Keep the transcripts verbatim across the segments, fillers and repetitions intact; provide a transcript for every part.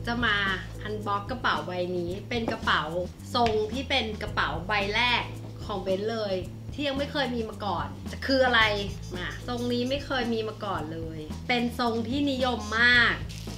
จะมาอันบ็อกกระเป๋าใบนี้เป็นกระเป๋าทรงที่เป็นกระเป๋าใบแรกของเบนเลยที่ยังไม่เคยมีมาก่อนจะคืออะไรมาทรงนี้ไม่เคยมีมาก่อนเลยเป็นทรงที่นิยมมาก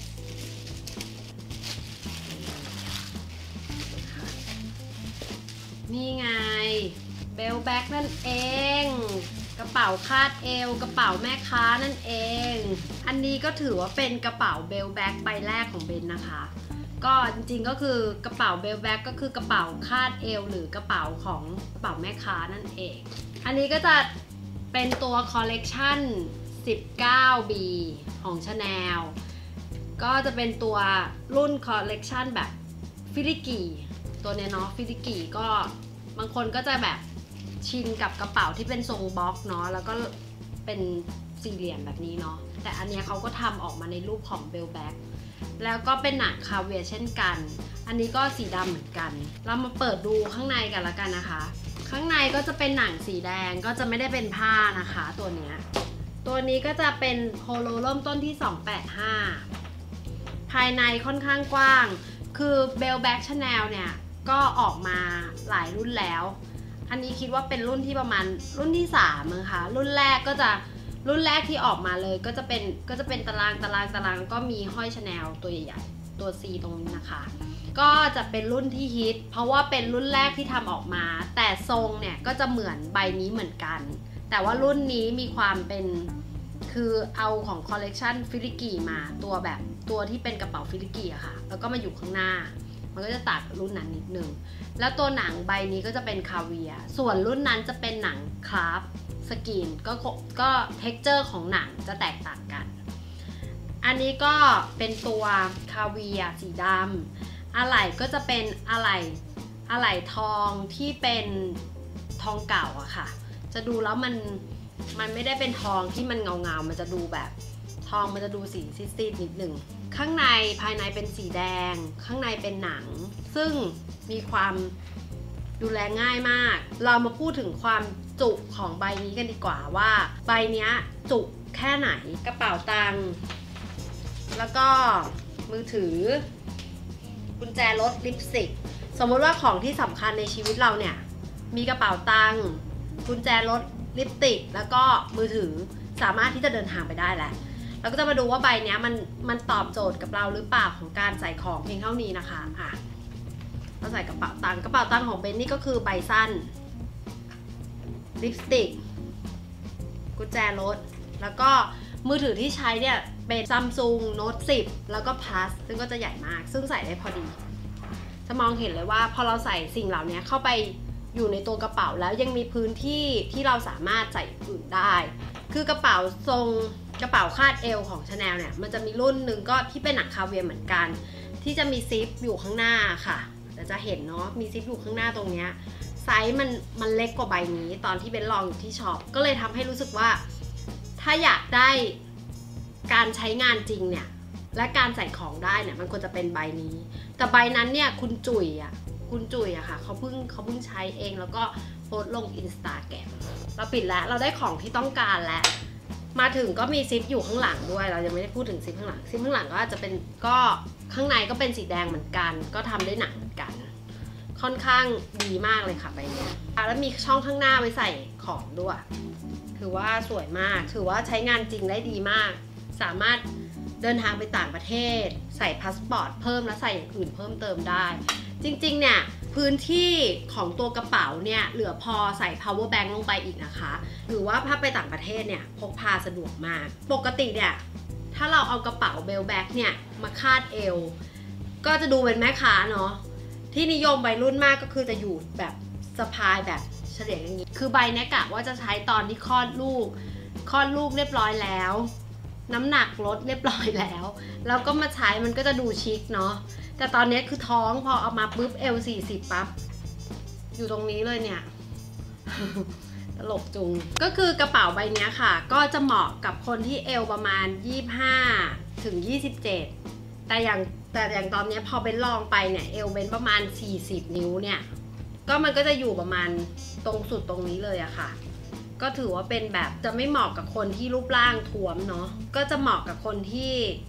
นี่ไงเบลแบ็กนั่นเองกระเป๋าคาดเอวกระเป๋าแม่ค้านั่นเองอันนี้ก็ถือว่าเป็นกระเป๋าเบลแบ็กใบแรกของเบนนะคะก็จริงๆก็คือกระเป๋าเบลแบ็กก็คือกระเป๋าคาดเอวหรือกระเป๋าของกระเป๋าแม่ค้านั่นเองอันนี้ก็จะเป็นตัวคอลเลกชัน สิบเก้า บี ของ Chanel ก็จะเป็นตัวรุ่นคอลเลกชันแบบฟิลิกีตัวเนี้ยเนาะฟิลิกีก็บางคนก็จะแบบชินกับกระเป๋าที่เป็นทรงบล็อกเนาะแล้วก็เป็นสี่เหลี่ยมแบบนี้เนาะแต่อันนี้เขาก็ทำออกมาในรูปของเบลแบ็กแล้วก็เป็นหนังคาเวียเช่นกันอันนี้ก็สีดำเหมือนกันเรามาเปิดดูข้างในกันละกันนะคะข้างในก็จะเป็นหนังสีแดงก็จะไม่ได้เป็นผ้านะคะตัวเนี้ยตัวนี้ก็จะเป็นโฮโลเริ่มต้นที่สองแปดห้าภายในค่อนข้างกว้างคือเบลแบ็กชาแนลเนี่ยก็ออกมาหลายรุ่นแล้วอันนี้คิดว่าเป็นรุ่นที่ประมาณรุ่นที่สามมั้งคะรุ่นแรกก็จะรุ่นแรกที่ออกมาเลยก็จะเป็นก็จะเป็นตารางตารางตารางก็มีห้อยชาแนลตัวใหญ่ๆตัว C ตรงนี้นะคะก็จะเป็นรุ่นที่ฮิตเพราะว่าเป็นรุ่นแรกที่ทำออกมาแต่ทรงเนี่ยก็จะเหมือนใบนี้เหมือนกันแต่ว่ารุ่นนี้มีความเป็นคือเอาของคอลเลกชันฟิลิกีมาตัวแบบตัวที่เป็นกระเป๋าฟิลิกีอะค่ะแล้วก็มาอยู่ข้างหน้ามันก็จะตัดรุ่นนั้นนิดนึงแล้วตัวหนังใบนี้ก็จะเป็นคาเวียส่วนรุ่นนั้นจะเป็นหนังคราฟสกรีนก็ก็เท็กเจอร์ของหนังจะแตกต่างกันอันนี้ก็เป็นตัวคาเวียสีดำอะไหล่ก็จะเป็นอะไหล่อะไหล่ทองที่เป็นทองเก่าอะค่ะจะดูแล้วมันมันไม่ได้เป็นทองที่มันเงาเงามันจะดูแบบทองมันจะดูสีซีดๆนิดหนึ่งข้างในภายในเป็นสีแดงข้างในเป็นหนังซึ่งมีความดูแลง่ายมากเรามาพูดถึงความจุของใบนี้กันดีกว่าว่าใบนี้จุแค่ไหนกระเป๋าตังค์แล้วก็มือถือกุญแจรถลิปสติกสมมติว่าของที่สำคัญในชีวิตเราเนี่ยมีกระเป๋าตังค์กุญแจรถลิปสติกแล้วก็มือถือสามารถที่จะเดินทางไปได้แหละเราก็จะมาดูว่าใบนี้มันมันตอบโจทย์กับเราหรือเปล่าของการใส่ของเพียงเท่านี้นะคะอ่ะเราใส่กระเป๋าตังค์กระเป๋าตังค์ของเบนนี่ก็คือใบสั้นลิปสติกกุญแจรถแล้วก็มือถือที่ใช้เนี่ยเป็น Samsung Note สิบแล้วก็ Plus ซึ่งก็จะใหญ่มากซึ่งใส่ได้พอดีจะมองเห็นเลยว่าพอเราใส่สิ่งเหล่านี้เข้าไปอยู่ในตัวกระเป๋าแล้วยังมีพื้นที่ที่เราสามารถใส่อื่นได้คือกระเป๋าทรงกระเป๋าคาดเอวของ Chanel เนี่ยมันจะมีรุ่นหนึ่งก็ที่เป็นหนังคาเวียเหมือนกันที่จะมีซิปอยู่ข้างหน้าค่ะแต่จะเห็นเนาะมีซิปอยู่ข้างหน้าตรงเนี้ยไซส์มันมันเล็กกว่าใบนี้ตอนที่เป็นลองอยู่ที่ช็อปก็เลยทำให้รู้สึกว่าถ้าอยากได้การใช้งานจริงเนี่ยและการใส่ของได้เนี่ยมันควรจะเป็นใบนี้แต่ใบนั้นเนี่ยคุณจุ๋ยอ่ะคุณจุ๋ยอะค่ะเขาเพิ่งเขาเพิ่งใช้เองแล้วก็โพสต์ลง Instagram เราปิดแล้วเราได้ของที่ต้องการแล้วมาถึงก็มีซิปอยู่ข้างหลังด้วยเรายังไม่ได้พูดถึงซิปข้างหลังซิปข้างหลังก็อาจจะเป็นก็ข้างในก็เป็นสีแดงเหมือนกันก็ทำด้วยหนังเหมือนกันค่อนข้างดีมากเลยค่ะใบนี้แล้วมีช่องข้างหน้าไว้ใส่ของด้วยถือว่าสวยมากถือว่าใช้งานจริงได้ดีมากสามารถเดินทางไปต่างประเทศใส่พาสปอร์ตเพิ่มและใส่อย่างอื่นเพิ่มเติมได้จริงๆเนี่ยพื้นที่ของตัวกระเป๋าเนี่ยเหลือพอใส่ power bank ลงไปอีกนะคะหรือว่าถ้าไปต่างประเทศเนี่ยพกพาสะดวกมากปกติเนี่ยถ้าเราเอากระเป๋าเบลแบ็กเนี่ยมาคาดเอวก็จะดูเป็นแม่ค้าเนาะที่นิยมวัยรุ่นมากก็คือจะอยู่แบบสะพายแบบเฉลี่ยอย่างนี้คือใบนี้กะว่าจะใช้ตอนที่คลอดลูกคลอดลูกเรียบร้อยแล้วน้ำหนักลดเรียบร้อยแล้วแล้วก็มาใช้มันก็จะดูชิคเนาะแต่ตอนนี้คือท้องพอเอามาปุ๊บเอลสี่สิบปั๊บอยู่ตรงนี้เลยเนี่ย ตลกจุงก็คือกระเป๋าใบนี้ค่ะก็จะเหมาะกับคนที่เอวประมาณยี่สิบห้าถึงยี่สิบเจ็ดแต่อย่างแต่อย่างตอนนี้พอเป็นลองไปเนี่ยเอวเป็นประมาณสี่สิบนิ้วเนี่ยก็มันก็จะอยู่ประมาณตรงสุดตรงนี้เลยอะค่ะก็ถือว่าเป็นแบบจะไม่เหมาะกับคนที่รูปร่างท้วมเนาะก็จะเหมาะกับคนที่เ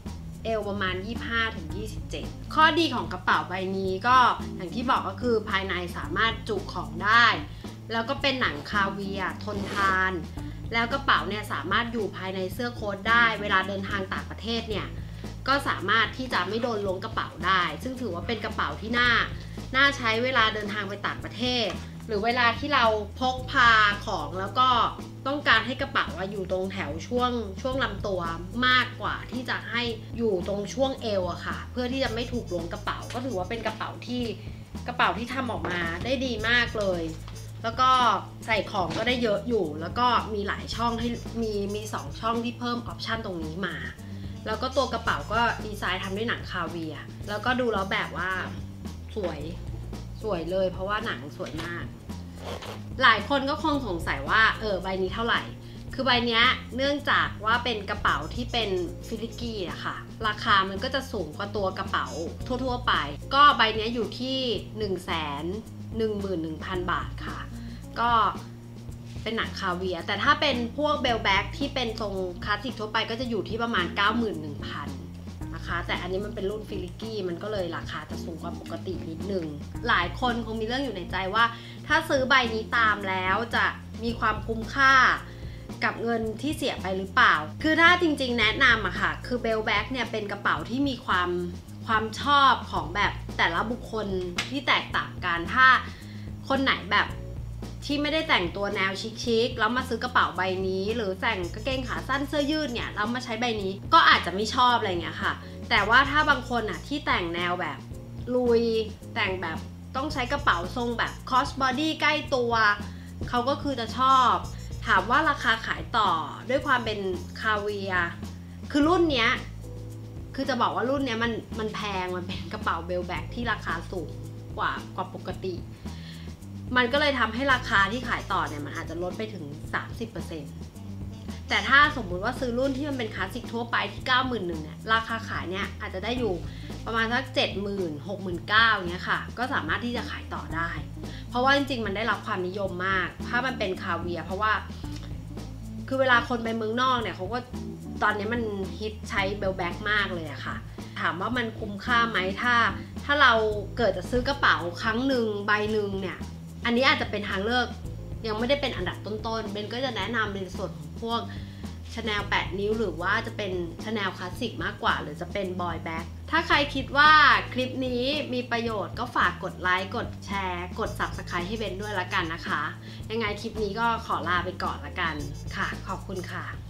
เอวประมาณ ยี่สิบห้าถึงยี่สิบเจ็ด ข้อดีของกระเป๋าใบนี้ก็อย่างที่บอกก็คือภายในสามารถจุของได้แล้วก็เป็นหนังคาเวียร์ทนทานแล้วกระเป๋าเนี่ยสามารถอยู่ภายในเสื้อโค้ทได้เวลาเดินทางต่างประเทศเนี่ยก็สามารถที่จะไม่โดนล้วงกระเป๋าได้ซึ่งถือว่าเป็นกระเป๋าที่น่าน่าใช้เวลาเดินทางไปต่างประเทศหรือเวลาที่เราพกพาของแล้วก็ต้องการให้กระเป๋าอยู่ตรงแถวช่วงช่วงลำตัวมากกว่าที่จะให้อยู่ตรงช่วงเอวอะค่ะเพื่อที่จะไม่ถูกล้วงกระเป๋าก็ถือว่าเป็นกระเป๋าที่กระเป๋าที่ทำออกมาได้ดีมากเลยแล้วก็ใส่ของก็ได้เยอะอยู่แล้วก็มีหลายช่องให้มีมีสองช่องที่เพิ่มออปชันตรงนี้มาแล้วก็ตัวกระเป๋าก็ดีไซน์ทำด้วยหนังคาเวียร์แล้วก็ดูแล้วแบบว่าสวยสวยเลยเพราะว่าหนังสวยมากหลายคนก็คงสงสัยว่าเออใบนี้เท่าไหร่คือใบนี้เนื่องจากว่าเป็นกระเป๋าที่เป็นฟิลิกี้อะค่ะราคามันก็จะสูงกว่าตัวกระเป๋าทั่วๆไปก็ใบนี้อยู่ที่ หนึ่งแสนหนึ่งหมื่นหนึ่งพัน บาทค่ะก็เป็นหนังคาเวียร์แต่ถ้าเป็นพวกเบลแบ็กที่เป็นทรงคลาสสิกทั่วไปก็จะอยู่ที่ประมาณ เก้าหมื่นหนึ่งพัน นะคะแต่อันนี้มันเป็นรุ่นฟิลิกี้มันก็เลยราคาจะสูงกว่าปกตินิดนึงหลายคนคงมีเรื่องอยู่ในใจว่าถ้าซื้อใบนี้ตามแล้วจะมีความคุ้มค่ากับเงินที่เสียไปหรือเปล่าคือถ้าจริงๆแนะนำอะค่ะคือเบลแบ็กเนี่ยเป็นกระเป๋าที่มีความความชอบของแบบแต่ละบุคคลที่แตกต่างกันถ้าคนไหนแบบที่ไม่ได้แต่งตัวแนวชิคๆแล้วมาซื้อกระเป๋าใบนี้หรือแต่งกางเกงขาสั้นเสื้อยืดเนี่ยแล้วมาใช้ใบนี้ก็อาจจะไม่ชอบอะไรเงี้ยค่ะแต่ว่าถ้าบางคนอ่ะที่แต่งแนวแบบลุยแต่งแบบต้องใช้กระเป๋าทรงแบบคอสบอดี้ใกล้ตัวเขาก็คือจะชอบถามว่าราคาขายต่อด้วยความเป็นคาเวียร์คือรุ่นเนี้ยคือจะบอกว่ารุ่นเนี้ยมันมันแพงมันเป็นกระเป๋าเบลแบ็กที่ราคาสูงกว่ากว่าปกติมันก็เลยทำให้ราคาที่ขายต่อเนี่ยมันอาจจะลดไปถึง สามสิบเปอร์เซ็นต์ แต่ถ้าสมมุติว่าซื้อรุ่นที่มันเป็นคลาสสิกทั่วไปที่ เก้าหมื่นหนึ่งพัน เนี่ยราคาขายเนี่ยอาจจะได้อยู่ประมาณสัก เจ็ดหมื่น หกหมื่นเก้าพัน เงี้ยค่ะก็สามารถที่จะขายต่อได้เพราะว่าจริงๆมันได้รับความนิยมมากถ้ามันเป็นคาเวียร์เพราะว่าคือเวลาคนไปเมืองนอกเนี่ยเขาก็ตอนนี้มันฮิตใช้เบลแบ็กมากเลยอะค่ะถามว่ามันคุ้มค่าไหมถ้าถ้าเราเกิดจะซื้อกระเป๋าครั้งหนึ่งใบหนึ่งเนี่ยอันนี้อาจจะเป็นทางเลือกยังไม่ได้เป็นอันดับต้นๆเบนก็จะแนะนำในส่วนของพวก Chanel แปดนิ้วหรือว่าจะเป็น Chanel คลาสสิกมากกว่าหรือจะเป็น Boy Bag ถ้าใครคิดว่าคลิปนี้มีประโยชน์ก็ฝากกดไลค์กดแชร์กด ซับสไครบ์ ให้เบนด้วยละกันนะคะยังไงคลิปนี้ก็ขอลาไปก่อนละกันค่ะขอบคุณค่ะ